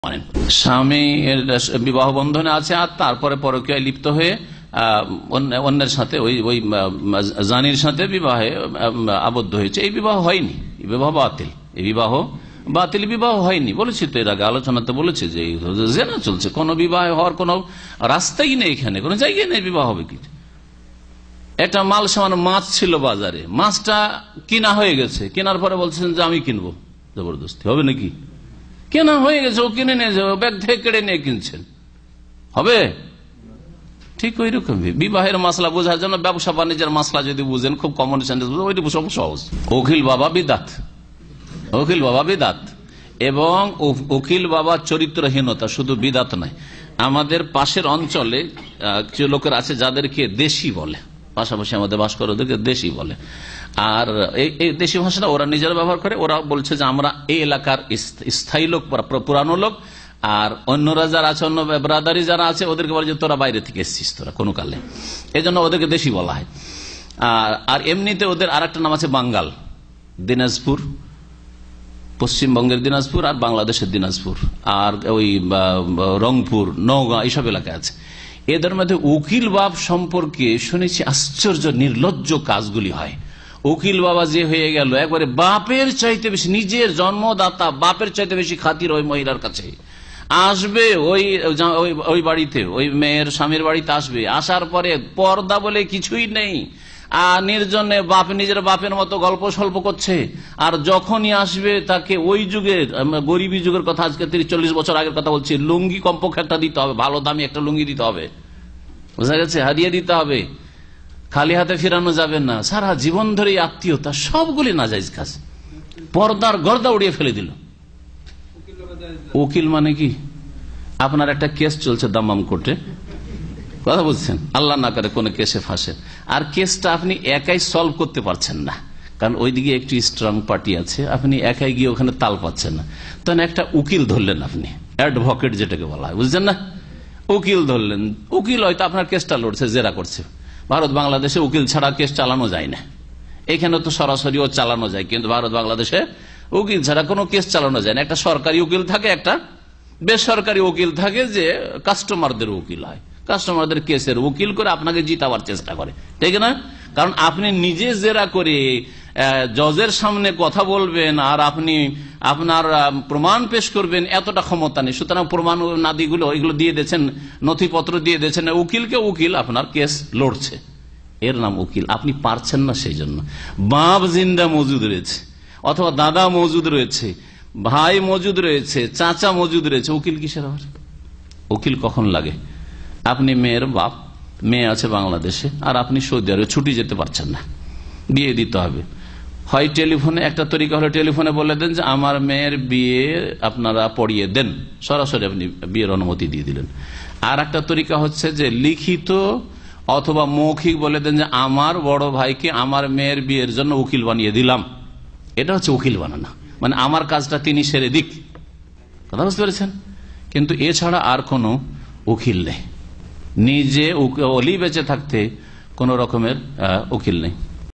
মানেন। স্বামী বিবাহ বন্ধনে আছে আর তারপরে পরকীয়ায় লিপ্ত হয়ে অন্যের সাথে ওই জানির সাথে বিবাহে আবদ্ধ হয়েছে, এই বিবাহ হয়নি, এই বিবাহ বাতিল, এই বিবাহ বাতিল, বিবাহ হয়নি। বলেছি তো এর আগে আলোচনাতে বলেছে যে জেনা চলছে, কোন বিবাহ হওয়ার কোন রাস্তাই নেই, এখানে কোন জায়গায় নেই বিবাহ হবে কি। একটা মাল সামান মাছ ছিল বাজারে, মাছটা কিনা হয়ে গেছে, কেনার পরে বলছেন যে আমি কিনবো, জবরদস্তি হবে নাকি? কেনা হয়ে গেছে, ও কিনে নিয়ে যাবে, ব্যাগ থেকে কেড়ে নিয়ে কিনছেন, হবে? ঠিক ওই রকম বিবাহের মাসলা বোঝার জন্য ব্যবসা বাণিজ্যের মাসলা যদি বুঝেন, খুব কমন সেন্স, ওইটা সব সহজ। উকিল বাবা বিদাত, উকিল বাবা বিদাত, এবং উকিল বাবা চরিত্রহীনতা, শুধু বিদাত নয়। আমাদের পাশের অঞ্চলে কিছু লোকের আছে যাদেরকে দেশি বলে, পাশাপাশি আমাদের বাস করে ওদেরকে দেশি বলে। আর এই দেশি ভাষাটা ওরা নিজেরা ব্যবহার করে। ওরা বলছে যে আমরা এই এলাকার স্থায়ী লোক, পুরানো লোক, আর অন্যরা যারা আছে, অন্য ব্রাদারি যারা আছে, ওদেরকে বলে যে তোরা বাইরে থেকে এসছিস, তোরা কোনো কালে, এই জন্য ওদেরকে দেশি বলা হয়। আর এমনিতে ওদের আর একটা নাম আছে বাঙ্গাল, দিনাজপুর, পশ্চিমবঙ্গের দিনাজপুর আর বাংলাদেশের দিনাজপুর, আর ওই রংপুর, নওগাঁ, এইসব এলাকায় আছে। এদের মধ্যে উকিল বাব সম্পর্কে শুনেছি আশ্চর্য নির্লজ্জ কাজগুলি হয়। উকিল বাবা যে হয়ে গেল, একবারে বাপের চাইতে বেশি, নিজের জন্মদাতা বাপের চাইতে বেশি খাতির ওই মহিলার কাছে। আসবে ওই বাড়িতে, ওই মেয়ের স্বামীর বাড়িতে আসবে, আসার পরে পর্দা বলে কিছুই নেই, আর নির্জনে বাপ নিজের বাপের মতো গল্প স্বল্প করছে। আর যখনই আসবে তাকে ওই যুগের, গরিবী যুগের কথা, আজকে 30-40 বছর আগের কথা বলছি, লুঙ্গি কমপক্ষে একটা দিতে হবে, ভালো দামি একটা লুঙ্গি দিতে হবে, বোঝা গেছে, হারিয়ে দিতে হবে, খালি হাতে ফিরানো যাবে না। সারা জীবন ধরে আত্মীয়তা সবগুলি নাজাইজ কাজ, পর্দার গর্দা উড়িয়ে ফেলে দিল। উকিল মানে কি? আপনার একটা কেস চলছে দামাম কোর্টে, কথা বলছেন, আল্লাহ না করে কোন কেসে ফাঁসেন, আর কেসটা আপনি একাই সলভ করতে পারছেন না, কারণ ওইদিকে একটি স্ট্রং পার্টি আছে, আপনি একাই গিয়ে ওখানে তাল পাচ্ছেন না, তখন একটা উকিল ধরলেন, আপনি অ্যাডভোকেট যেটাকে বলা হয়, বুঝছেন না, উকিল ধরলেন। উকিল হয়তো আপনার কেসটা লড়ছে, জেরা করছে। ভারত বাংলাদেশে উকিল ছাড়া কেস চালানো যায় না, এখানে তো সরাসরিও চালানো যায়, কিন্তু ভারত বাংলাদেশে উকিল ছাড়া কোনো কেস চালানো যায় না। একটা সরকারি উকিল থাকে, একটা বেসরকারি উকিল থাকে, যে কাস্টমারদের উকিল হয়, কাস্টমারদের কেসের উকিল করে আপনাকে জিতাবার চেষ্টা করে, ঠিক না? কারণ আপনি নিজে জেরা করে জজের সামনে কথা বলবেন, আর আপনি আপনার প্রমাণ পেশ করবেন, এতটা ক্ষমতা নেই। সুতরাং প্রমাণ নাদিগুলো এগুলো দিয়ে দিয়েছেন, নথিপত্র দিয়ে দিয়েছেন উকিলকে, উকিল আপনার কেস লড়ছে, এর নাম উকিল। আপনি পারছেন না, সেই জন্য বাপ জিন্দা মজুদ রয়েছে, অথবা দাদা মজুদ রয়েছে, ভাই মজুদ রয়েছে, চাচা মজুদ রয়েছে, উকিল কিসের আবার? উকিল কখন লাগে? আপনি মেয়ের বাপ, মেয়ে আছে বাংলাদেশে, আর আপনি সৌদি আরবে ছুটি যেতে পারছেন না, বিয়ে দিতে হবে। হয় টেলিফোনে, একটা তরিকা হলো টেলিফোনে বলে দেন যে আমার মেয়ের বিয়ে আপনারা পড়িয়ে দেন, সরাসরি আপনি বিয়ের অনুমতি দিয়ে দিলেন। আর একটা তরিকা হচ্ছে যে লিখিত অথবা মৌখিক বলে দেন যে আমার বড় ভাইকে আমার মেয়ের বিয়ের জন্য উকিল বানিয়ে দিলাম। এটা হচ্ছে উকিল বানানো, মানে আমার কাজটা তিনি সেরে দিক, কথা বুঝতে পেরেছেন? কিন্তু এছাড়া আর কোনো উকিল নেই, নিজে অলি বেঁচে থাকতে কোন রকমের উকিল নেই।